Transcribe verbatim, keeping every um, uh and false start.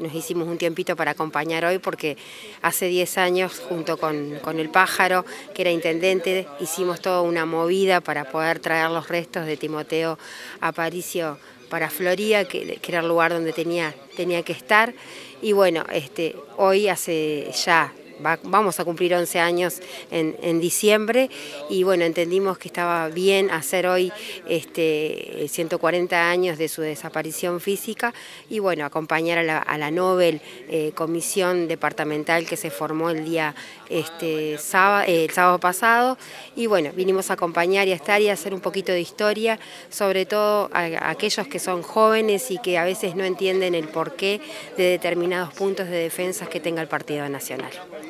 nos hicimos un tiempito para acompañar hoy porque hace diez años, junto con, con el Pájaro, que era intendente, hicimos toda una movida para poder traer los restos de Timoteo Aparicio para Florida, que, que era el lugar donde tenía, tenía que estar. Y bueno, este, hoy hace ya... Va, vamos a cumplir once años en, en diciembre y bueno, entendimos que estaba bien hacer hoy este, ciento cuarenta años de su desaparición física y bueno, acompañar a la, a la Nobel eh, Comisión Departamental que se formó el día este, sábado, eh, el sábado pasado y bueno, vinimos a acompañar y a estar y a hacer un poquito de historia, sobre todo a, a aquellos que son jóvenes y que a veces no entienden el porqué de determinados puntos de defensa que tenga el Partido Nacional.